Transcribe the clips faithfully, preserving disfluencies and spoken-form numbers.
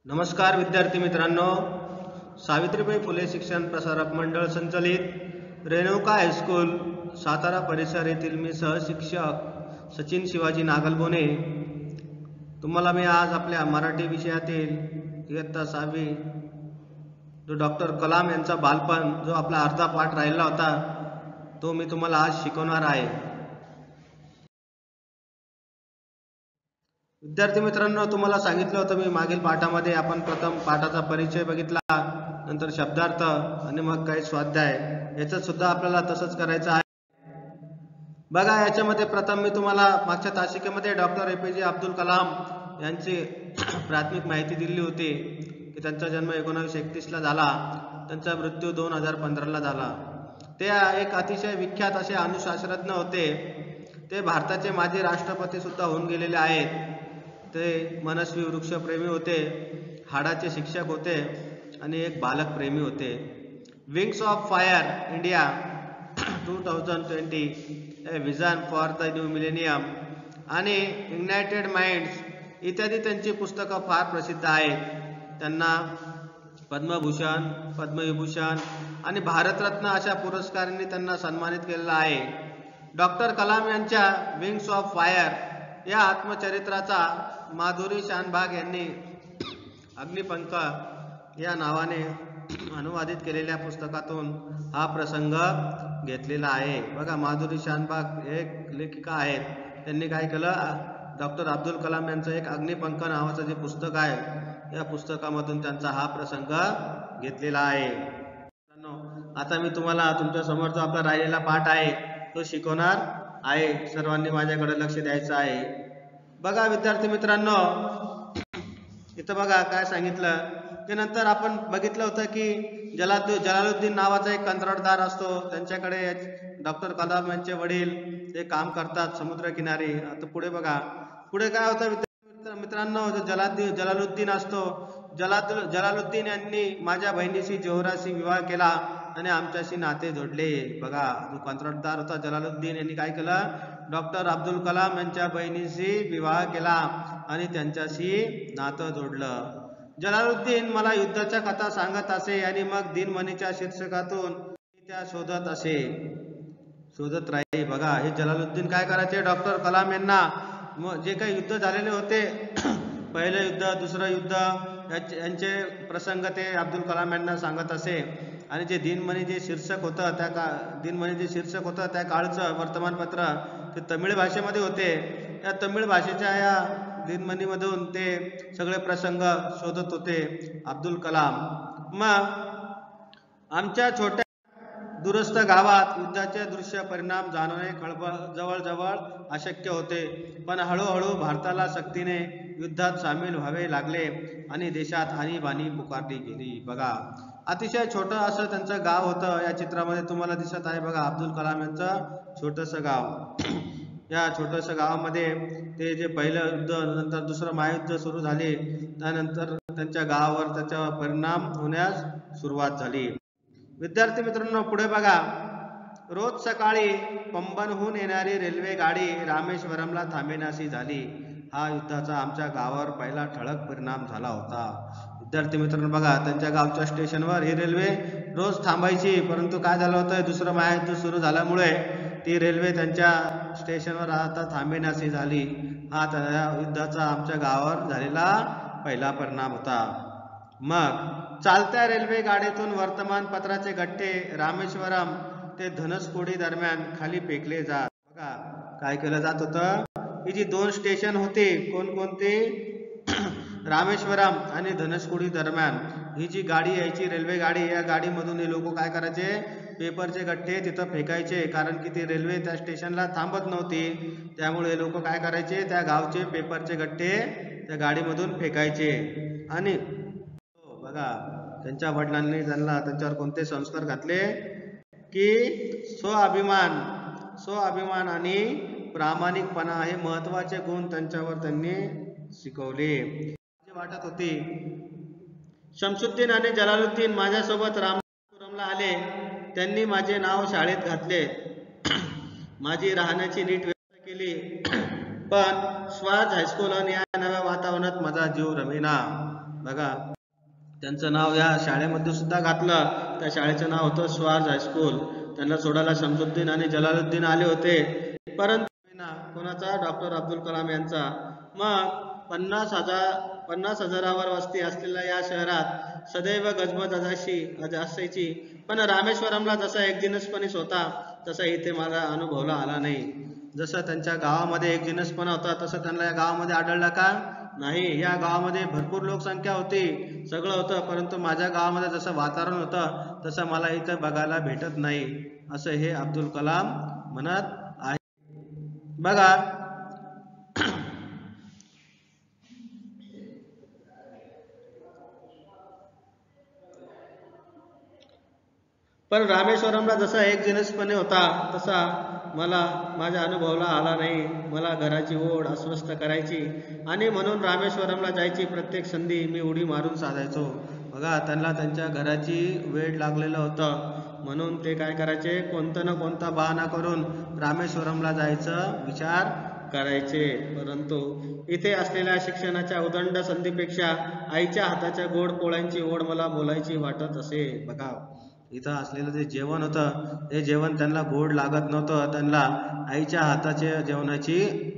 नमस्कार विद्यार्थी मित्रांनो, सावित्रीबाई फुले शिक्षण प्रसारक मंडळ संचलित रेणुका हायस्कूल सातारा परिसर येथील मी सहशिक्षक सचिन शिवाजी नागलबोने तुम्हाला मी आज आपल्या मराठी विषयातील इयत्ता सहावी जो डॉक्टर कलाम यांचा बालपण जो आपला अर्धा पाठ राहिला होता तो मी तुम्हाला आज शिकवणार आहे। विद्यार्थी मित्रांनो, तुम्हाला सांगितलं होतं मी मागील पाठामध्ये आपण प्रथम पाठाचा परिचय बघितला, नंतर शब्दार्थ आणि मग काही स्वाध्याय। याचं सुद्धा आपल्याला तसंच करायचं आहे। बघा, याच्यामध्ये प्रथम मी तुम्हाला मागच्या तासिकेमध्ये डॉक्टर एपीजे अब्दुल कलाम यांची प्राथमिक माहिती दिली होती की त्यांचा जन्म एकोणीसशे एकतीस ला झाला, त्यांचा मृत्यू दोन हजार पंधरा ला झाला। ते एक अतिशय विख्यात असे अणुशास्त्रज्ञ होते। ते भारताचे माजी राष्ट्रपती सुद्धा होऊन गेलेले आहेत। ते मनस्वी वृक्षप्रेमी होते, हाडाचे शिक्षक होते आणि एक बालक प्रेमी होते। Wings of fire India two thousand twenty a vision for the new millennium आणि इग्नायटेड माइंड्स इत्यादी त्यांची पुस्तकं फार प्रसिद्ध आहेत। त्यांना पद्मभूषण, पद्मविभूषण आणि भारतरत्न अशा पुरस्कारांनी त्यांना सन्मानित केलेलं आहे। डॉक्टर कलाम यांच्या विंग्स ऑफ फायर या आत्मचरित्राचा माधुरी शानभाग यांनी अग्निपंख या नावाने अनुवादित केलेल्या पुस्तकातून हा प्रसंग घेतलेला आहे। बघा, माधुरी शानभाग एक लेखिका आहेत। त्यांनी काय केलं, डॉक्टर अब्दुल कलाम यांचं एक अग्निपंख नावाचं जे पुस्तक आहे या पुस्तकामधून त्यांचा हा प्रसंग घेतलेला आहे। आता मी तुम्हाला तुमच्या समोर जो आपला राहिलेला पाठ आहे तो शिकवणार आहे। सर्वांनी माझ्याकडे लक्ष द्यायचं आहे। बघा विद्यार्थी मित्रांनो, इथं बघा काय सांगितलं की नंतर आपण बघितलं होतं की जलालु जलालुद्दीन नावाचा एक कंत्राटदार असतो। त्यांच्याकडे डॉक्टर कलाम यांचे वडील ते काम करतात समुद्रकिनारी। आता पुढे बघा, पुढे काय होतं विद्यार्थी मित्रांनो, जो जलालुद्दीन जलालुद्दीन असतो, जलाल जलालुद्दीन यांनी माझ्या बहिणीशी जोहराशी विवाह केला आणि आमच्याशी नाते जोडले। बघा, जो कंत्राटदार होता जलालुद्दीन यांनी काय केलं, डॉक्टर अब्दुल कलाम यांच्या बहिणीशी विवाह केला आणि त्यांच्याशी नातं जोडलं। जलालुद्दीन मला युद्धाच्या कथा सांगत असे आणि मग दिनमणीच्या शीर्षकातून त्या शोधत असे शोधत राही। बघा, हे जलालुद्दीन काय करायचे, डॉक्टर कलाम यांना जे काही युद्ध झालेले होते, पहिलं युद्ध, दुसरं युद्ध यांचे प्रसंग ते अब्दुल कलाम यांना सांगत असे। आणि जे दिनमणी जे शीर्षक होतं त्या का दिनमणी जे शीर्षक होतं त्या काळचं वर्तमानपत्र ते तमिळ भाषेमध्ये होते। या तमिळ भाषेच्या या दिनमणीमधून ते सगळे प्रसंग शोधत होते अब्दुल कलाम। मग आमच्या छोट्या दूरस्थ गावात युद्धाचे दृश्य परिणाम जाणवणे खळबळ जवळजवळ अशक्य होते, पण हळूहळू भारताला सक्तीने युद्धात सामील व्हावे लागले आणि देशात आणीबाणी पुकारली गेली। बघा, अतिशय छोटं असं त्यांचं गाव होतं। या चित्रामध्ये तुम्हाला दिसत आहे बघा, अब्दुल कलाम यांचं छोटंसं गाव। या छोटंसं गावामध्ये ते जे पहिलं युद्ध, नंतर दुसरं महायुद्ध सुरू झाले, त्यानंतर त्यांच्या गावावर त्याचा परिणाम होण्यास सुरुवात झाली। विद्यार्थी मित्रांनो, पुढे बघा, रोज सकाळी पंबनहून येणारी रेल्वे गाडी रामेश्वरमला थांबेनाशी झाली। हा युद्धाचा आमच्या गावावर पहिला ठळक परिणाम झाला होता। विद्यार्थी मित्रांनो, बघा, त्यांच्या गावच्या स्टेशनवर ही रेल्वे रोज थांबायची, परंतु काय झालं होतं, दुसरं महायुद्ध सुरू झाल्यामुळे ती रेल्वे त्यांच्या स्टेशनवर आता थांबेनाशी झाली। हा त्या युद्धाचा आमच्या गावावर झालेला पहिला परिणाम होता। मग चालत्या रेल्वे गाडीतून वर्तमानपत्राचे गठ्ठे रामेश्वरम ते धनुषकोडी दरम्यान खाली फेकले जात। बघा, काय केलं जात होतं, ही जी दोन स्टेशन होती, कोणकोणती, रामेश्वरम आणि धनुषकोडी दरम्यान ही जी गाडी यायची रेल्वे गाडी, या गाडीमधून हे लोक काय करायचे, पेपरचे गठ्ठे तिथं फेकायचे, कारण की ती रेल्वे त्या स्टेशनला थांबत नव्हती। त्यामुळे लोक काय करायचे, त्या गावचे पेपरचे गठ्ठे त्या गाडीमधून फेकायचे। आणि बघा, त्यांच्या वडिलांनी त्यांना त्यांच्यावर कोणते संस्कार घातले की स्वाभिमान स्वाभिमान आणि प्रामाणिकपणा हे महत्वाचे गुण त्यांच्यावर त्यांनी शिकवले। वाटत होती, शमशुद्दीन आणि जलालुद्दीन माझ्यासोबत रामेश्वरमला आले। त्यांनी माझे नाव शाळेत घातले, माझी राहण्याची नीट व्यवस्था केली, पण स्वराज हायस्कूल आणि या नव्या वातावरणात माझा जीव रमेना। बघा त्यांचं नाव या शाळेमध्ये सुद्धा घातलं. त्या शाळेचं नाव होतं स्वाज हायस्कूल. त्यांना सोडायला शमसुद्दीन आणि जलालुद्दीन आले होते, परंतु कोणाचा, डॉक्टर अब्दुल कलाम यांचा. मग पन्नास हजार पन्नास हजारावर वस्ती असलेल्या या शहरात सदैव गजबज असायची असायची पण रामेश्वरमला जसा एकदिनसपणीच होता तसा इथे मला अनुभवला आला नाही. जसं त्यांच्या गावामध्ये एकदिनसपणा होता तसं त्यांना या गावामध्ये आढळला का नाही. या गावामध्ये भरपूर लोकसंख्या होती, सगळं होतं, परंतु माझ्या गावामध्ये जसं वातावरण होतं तसं मला इथं बघायला भेटत नाही, असं हे अब्दुल कलाम म्हणत आहे. बघा पण रामेश्वरमला जसा एक दिनसपणे होता तसा मला माझ्या अनुभवला आला नाही. मला घराची ओढ अस्वस्थ करायची आणि म्हणून रामेश्वरमला जायची प्रत्येक संधी मी उडी मारून साधायचो. बघा त्यांना त्यांच्या घराची वेळ लागलेलं होतं, म्हणून ते काय करायचे, कोणता ना कोणता बहाणा करून रामेश्वरमला जायचं विचार करायचे. परंतु इथे असलेल्या शिक्षणाच्या उदंड संधीपेक्षा आईच्या हाताच्या गोड पोळ्यांची ओढ मला बोलायची वाटत असे. बघा इथं असलेलं जे जेवण होतं ते जेवण त्यांना गोड लागत नव्हतं, त्यांना आईच्या हाताच्या जेवणाची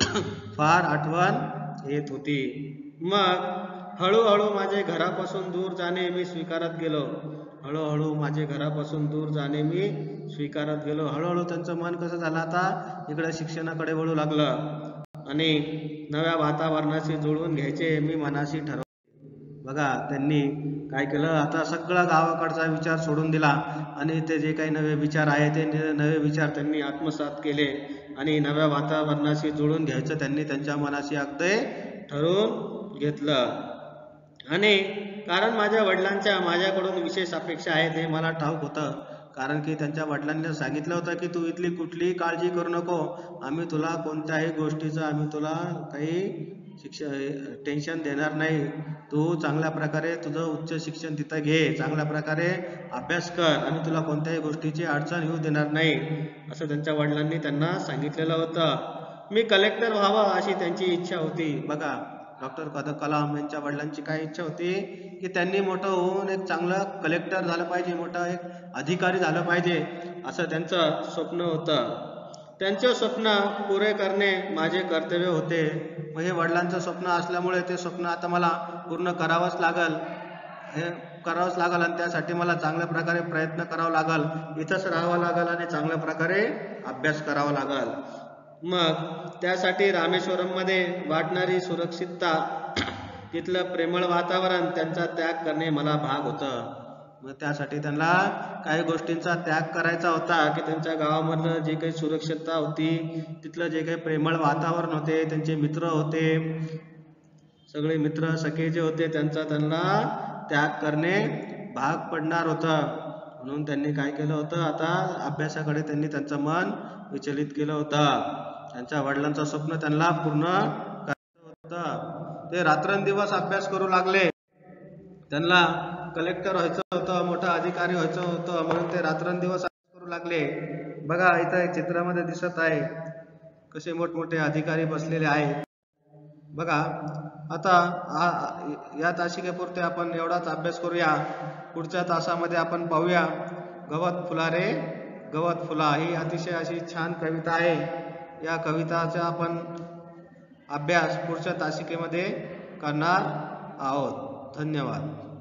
फार आठवण येत होती. मग हळूहळू माझे घरापासून दूर जाणे मी स्वीकारत गेलो. हळूहळू माझे घरापासून दूर जाणे मी स्वीकारत गेलो. हळूहळू त्यांचं मन कसं झालं, आता इकडे शिक्षणाकडे वळू लागलं आणि नव्या वातावरणाशी जुळवून घ्यायचे मी मनाशी ठरवले. बघा त्यांनी काय केलं, आता सगळा गावाकडचा विचार सोडून दिला आणि ते जे काही नवे विचार आहे ते नवे विचार त्यांनी आत्मसात केले आणि नव्या वातावरणाशी जुळून घ्यायचं त्यांनी त्यांच्या मनाशी अगदी ठरवून घेतलं. आणि कारण माझ्या वडिलांच्या माझ्याकडून विशेष अपेक्षा आहेत हे मला ठाऊक होतं, कारण की त्यांच्या वडिलांनी सांगितलं होतं की तू इथली कुठलीही काळजी करू नको, आम्ही तुला कोणत्याही गोष्टीचं आम्ही तुला काही शिक्षण टेन्शन देणार नाही, तू चांगल्या प्रकारे तुझं उच्च शिक्षण तिथं घे, चांगल्या प्रकारे अभ्यास कर, आम्ही तुला कोणत्याही गोष्टीची अडचण येऊ देणार नाही, असं त्यांच्या वडिलांनी त्यांना सांगितलेलं होतं. मी कलेक्टर व्हावं अशी त्यांची इच्छा होती. बघा डॉक्टर कलाम यांच्या वडिलांची काय इच्छा होती की त्यांनी मोठं होऊन एक चांगलं कलेक्टर झालं पाहिजे, मोठा एक अधिकारी झालं पाहिजे, असं त्यांचं स्वप्न होतं. त्यांचे स्वप्न पुरे करणे माझे कर्तव्य होते. मग हे वडिलांचं स्वप्न असल्यामुळे ते स्वप्न आता मला पूर्ण करावंच लागल हे करावंच लागल आणि त्यासाठी मला चांगल्या प्रकारे प्रयत्न करावा लागल, इथंच राहावं लागल आणि चांगल्या प्रकारे अभ्यास करावा लागल. मग त्यासाठी रामेश्वरममध्ये वाटणारी सुरक्षितता, तिथलं प्रेमळ वातावरण, त्यांचा त्याग करणे मला भाग होतं. मग त्यासाठी त्यांना काही गोष्टींचा त्याग करायचा होता की त्यांच्या गावामधलं जे काही सुरक्षितता होती, तिथलं जे काही प्रेमळ वातावरण होते, त्यांचे मित्र होते, सगळे मित्र सखे जे होते त्यांचा त्यांना त्याग करणे भाग पडणार होतं. म्हणून त्यांनी काय केलं होतं, आता अभ्यासाकडे त्यांनी त्यांचं मन विचलित केलं होतं. त्यांच्या वडिलांचं स्वप्न त्यांना पूर्ण करायचं होतं. ते रात्रंदिवस अभ्यास करू लागले. त्यांना कलेक्टर व्हायचं होतं, मोठा अधिकारी व्हायचं होतं, म्हणून ते रात्रंदिवस अभ्यास करू लागले. बघा इथं एक चित्रामध्ये दिसत आहे कसे मोठमोठे अधिकारी बसलेले आहेत. बघा आता या तासिकेपुरते आपण एवढाच अभ्यास करूया. पुढच्या तासामध्ये आपण पाहूया गवत फुला रे गवत फुला, ही अतिशय अशी छान कविता आहे. या कविताचा आपण अभ्यास पुढच्या तासिकेमध्ये करणार आहोत. धन्यवाद.